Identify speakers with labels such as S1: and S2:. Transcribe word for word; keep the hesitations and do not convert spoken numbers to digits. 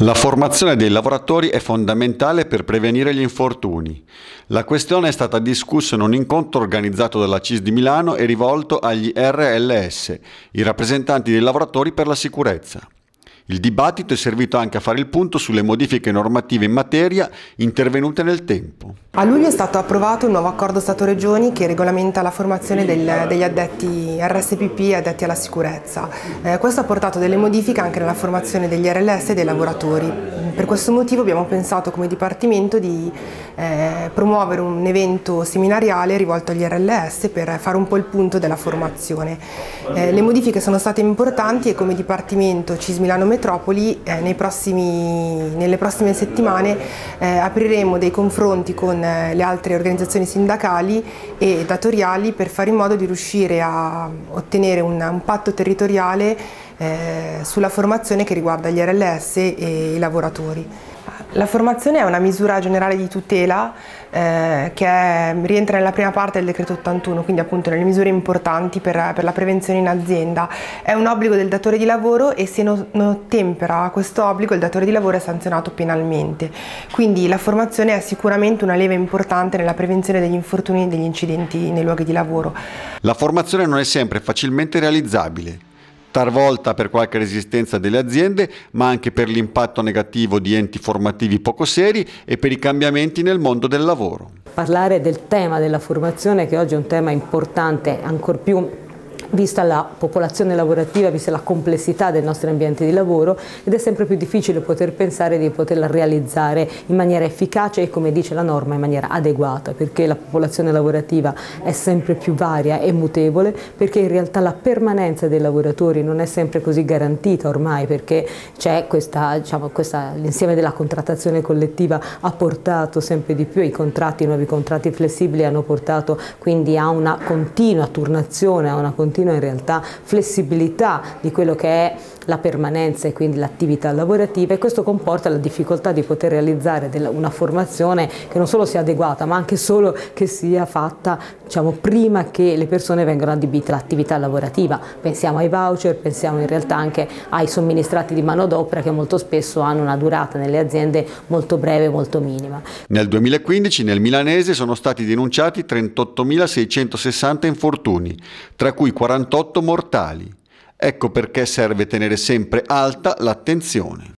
S1: La formazione dei lavoratori è fondamentale per prevenire gli infortuni. La questione è stata discussa in un incontro organizzato dalla C I S di Milano e rivolto agli R L S, i rappresentanti dei lavoratori per la sicurezza. Il dibattito è servito anche a fare il punto sulle modifiche normative in materia intervenute nel tempo.
S2: A luglio è stato approvato il nuovo accordo Stato-Regioni che regolamenta la formazione del, degli addetti R S P P addetti alla sicurezza. Eh, questo ha portato delle modifiche anche nella formazione degli R L S e dei lavoratori. Per questo motivo abbiamo pensato come Dipartimento di eh, promuovere un evento seminariale rivolto agli R L S per fare un po' il punto della formazione. Eh, le modifiche sono state importanti e come Dipartimento C I S Milano Metropoli eh, nei prossimi, nelle prossime settimane eh, apriremo dei confronti con le altre organizzazioni sindacali e datoriali per fare in modo di riuscire a ottenere un, un patto territoriale eh, sulla formazione che riguarda gli R L S e i lavoratori. La formazione è una misura generale di tutela eh, che è, rientra nella prima parte del decreto ottantuno, quindi appunto nelle misure importanti per, per la prevenzione in azienda. È un obbligo del datore di lavoro e se non, non ottempera a questo obbligo il datore di lavoro è sanzionato penalmente. Quindi la formazione è sicuramente una leva importante nella prevenzione degli infortuni e degli incidenti nei luoghi di lavoro.
S1: La formazione non è sempre facilmente realizzabile. Talvolta per qualche resistenza delle aziende, ma anche per l'impatto negativo di enti formativi poco seri e per i cambiamenti nel mondo del lavoro.
S3: Parlare del tema della formazione, che oggi è un tema importante, ancor più vista la popolazione lavorativa, vista la complessità dei nostri ambienti di lavoro, ed è sempre più difficile poter pensare di poterla realizzare in maniera efficace e, come dice la norma, in maniera adeguata, perché la popolazione lavorativa è sempre più varia e mutevole, perché in realtà la permanenza dei lavoratori non è sempre così garantita ormai, perché c'è questa, diciamo, questa, l'insieme della contrattazione collettiva ha portato sempre di più, i contratti, i nuovi contratti flessibili hanno portato quindi a una continua turnazione, a una continua in realtà flessibilità di quello che è la permanenza e quindi l'attività lavorativa, e questo comporta la difficoltà di poter realizzare una formazione che non solo sia adeguata ma anche solo che sia fatta, diciamo, prima che le persone vengano adibite all'attività lavorativa. Pensiamo ai voucher, pensiamo in realtà anche ai somministrati di manodopera che molto spesso hanno una durata nelle aziende molto breve, molto minima.
S1: Nel duemilaquindici nel milanese sono stati denunciati trentottomilaseicentosessanta infortuni, tra cui quarantotto mortali. Ecco perché serve tenere sempre alta l'attenzione.